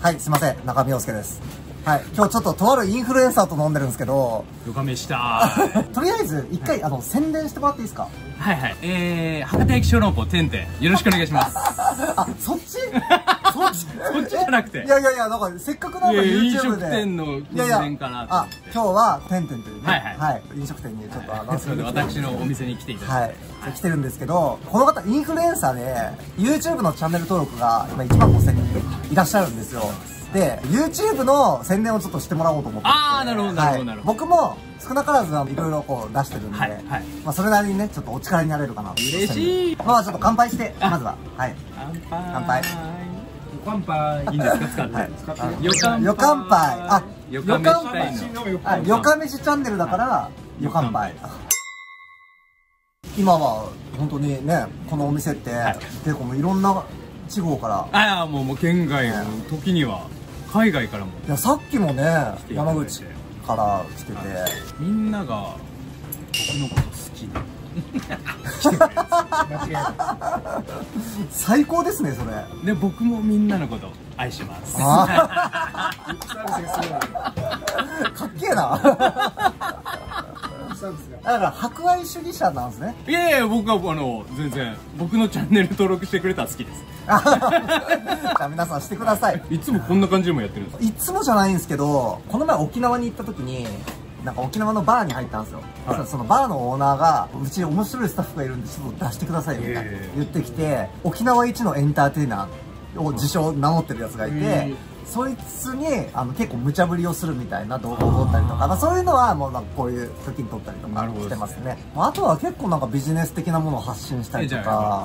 はい、すいません、中見陽介です。はい、今日ちょっととあるインフルエンサーと飲んでるんですけど、 よかめしたーとりあえず一回、宣伝してもらっていいですか？ はいはい、博多駅小籠包てんてん、よろしくお願いします。 あ、そっちそっちじゃなくて、 いや、なんかせっかくなんか YouTube で飲食店の宣伝かなと思って。 今日はてんてんというね、 はい、 飲食店にちょっとそうで、私のお店に来ていただいて、 来てるんですけど、この方インフルエンサーで YouTube のチャンネル登録が今1万5000人いらっしゃるんですよ。で、YouTube の宣伝をちょっとしてもらおうと思って。 ああ、なるほどなるほど。 僕も少なからずいろいろこう出してるんで、まあそれなりにね、ちょっっとお力になれるかなと。 嬉しい。 まあちょっと乾杯して、まずは。はい。 乾杯。乾杯。いいんですか、使って。 よかんぱい。あ、 よかめしたいの。 よかめしチャンネルだから、よかんぱい。今は本当にね、このお店って結構もういろんな地方から。 ああ、もう県外の時には海外からも。 いや、さっきもね、山口から来てて、 みんなが僕のこと好きで。 最高ですね、それ。 で、僕もみんなのこと愛します。 かっけえな。だから博愛主義者なんですね。 いやいや、僕は全然僕のチャンネル登録してくれたら好きです。 じゃあ皆さんしてください。 いつもこんな感じでもやってるんですか？ いつもじゃないんですけど、この前沖縄に行った時になんか沖縄のバーに入ったんですよ。そのバーのオーナーが、うち面白いスタッフがいるんでちょっと出してくださいよみたいな言ってきて、沖縄一のエンターテイナーを自称名乗ってるやつがいて、そいつに結構無茶ぶりをするみたいな動画を撮ったりとか、まあ、そういうのはもうなんかこういう時に撮ったりとかしてますね。あとは結構なんかビジネス的なものを発信したりとか。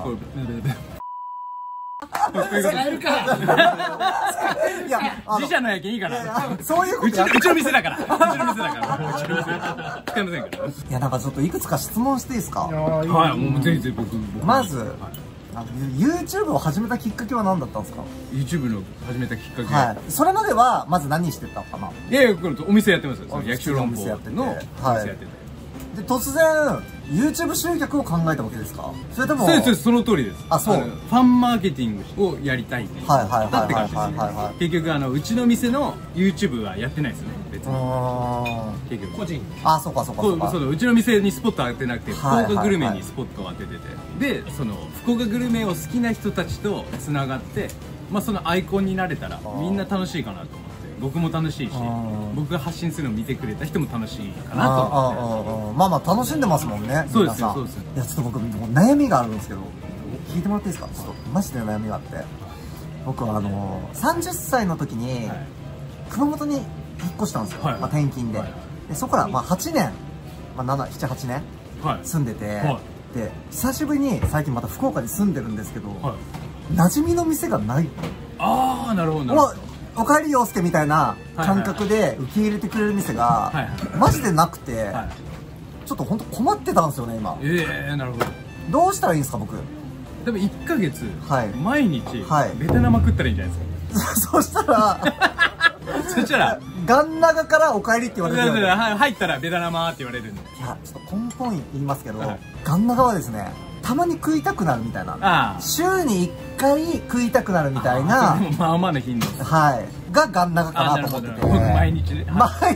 使えるか。 いや、 自社のやけんいいかな。 そういうこと。 うちの店だから。うちの店だから。うちの店だから。使いませんから。 いや、なんかちょっといくつか質問していいですか？ はい、もうぜひぜひ僕。 まず、YouTube を始めたきっかけは何だったんですか？ YouTube の始めたきっかけ。 はい。それまではまず何してたのかな？ いやいや、お店やってますよ。焼き小籠包のお店やってて。 で、突然 YouTube 集客を考えたわけですか？それとも。 そうです、その通りです。 あ、そう。 ファンマーケティングをやりたいっていう。だって感じです。結局うちの店の YouTube はやってないですね。別に。結局個人。 あ、そうかそうかそうか。 そう、うちの店にスポット当てなくて、福岡グルメにスポットを当ててて、で、その福岡グルメを好きな人たちとつながって、まあそのアイコンになれたらみんな楽しいかなと思って。僕も楽しいし、僕が発信するのを見てくれた人も楽しいかなと思って。 まあまあ楽しんでますもんね。 そうですよ、そうですよ。 いや、ちょっと僕もう悩みがあるんですけど、聞いてもらっていいですか？ちょっとマジで悩みがあって、僕は30歳の時に熊本に引っ越したんですよ。まあ転勤で。でそこからまあ8年、まあ7、7、8年住んでて、で久しぶりに最近また福岡に住んでるんですけど、馴染みの店がない。 ああ、なるほどなるほど。 おかえり陽介みたいな感覚で受け入れてくれる店がマジでなくて、ちょっと本当困ってたんですよね今。 なるほど。 どうしたらいいんですか僕？ でも1ヶ月毎日ベトナム食ったらいいんじゃないですか？ そしたらガンナガからおかえりって言われる。 入ったらベトナムって言われるんで。 いや、ちょっと根本言いますけど、ガンナガはですね、たまに食いたくなるみたいな、週に1回食いたくなるみたいな、 まあまあの頻度がガンナガかなと思ってて。 毎日ね。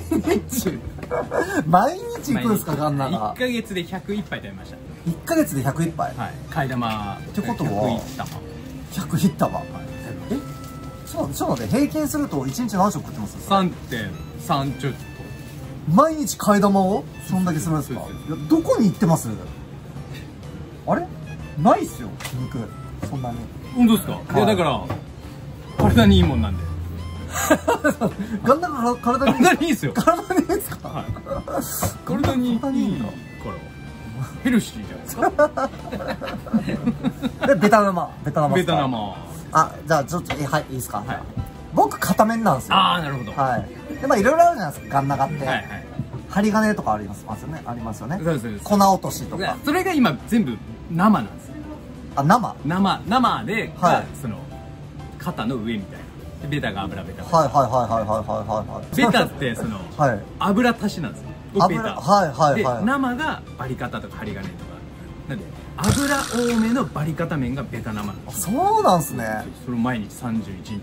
毎日行くんですか？ガンナガ 1ヶ月で101杯食べました。 1ヶ月で101杯。 替え玉ってことは100ヒッター。そうで平均すると1日何食食ってます ？3.3ちょっと。 毎日替え玉をそんだけするんですか？どこに行ってます？あれないっすよ、肉そんなに。 本当ですか？いや、だから体にいいもんなんで。 ガンナガ体にいいっすよ。体にいいですか？ 体にいいからヘルシーじゃないですか。 ベトナム。あ、じゃあちょっとはい、いいですか？僕片面なんですよ。 ああ、なるほど。 はい。でまあいろいろあるじゃないですか、ガンナガって。針金とかありますよね。粉落としとか。 それが今全部生なんですよ。 あ、生で、その肩の上みたいな。ベタが油ベタ。ベタってその油足しなんですよ。ベタ。で生がバリカタとか針金とか。なんで油多めのバリカタ麺がベタ生なんです。 そうなんですね。 それを毎日31日間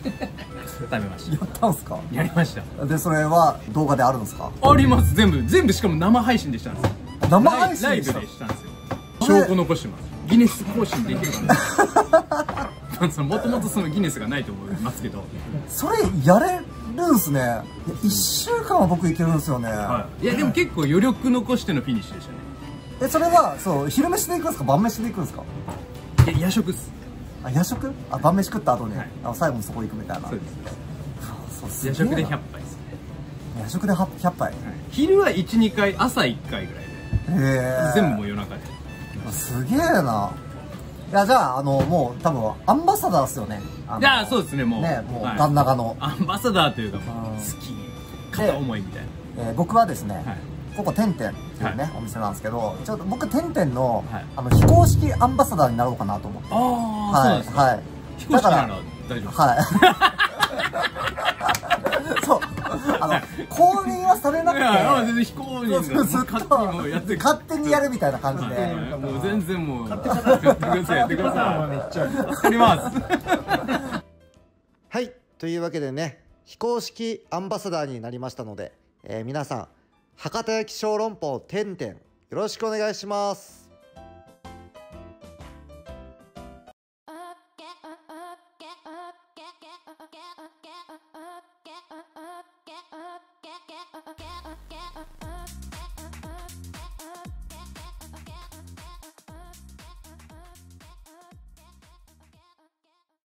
食べました。 やったんすか？ やりました。 でそれは動画であるんですか？ あります。全部しかも生配信でしたんですよ。 生配信ライブでしたでしたんですよ。証拠残してます。ギネス更新できるかな。もともとそのギネスがないと思いますけど、 それやれるんすね。いや1週間は僕いけるんですよね。 いやでも結構余力残してのフィニッシュでしたね。 それはそう昼飯で行くんですか、晩飯で行くんですか？ いや夜食っす。 あ、夜食？あ、晩飯食った後に、 はい、 最後にそこ行くみたいな。 そうです。 そう、 夜食で100杯ですね。 夜食で100杯、はい、 昼は1、2回、朝1回ぐらいで。全部もう夜中で。 すげえな。いや、じゃあもう多分アンバサダーっすよね。 いや、そうですね、もうね、もうガン長のアンバサダーというか、好き片思いみたいな。 僕はですね、ここてんてんっていうね、お店なんですけど、ちょっと僕てんてんの非公式アンバサダーになろうかなと思って。 ああ、そうですか。非公式なら大丈夫です。はい。そう、公認はされなくて、 全然非公認でずっと勝手にやるみたいな感じで、 もう全然もうやってください、やってください。めっちゃ助かります。 はい、というわけでね、非公式アンバサダーになりましたので、皆さん博多焼き小籠包てんてんよろしくお願いします。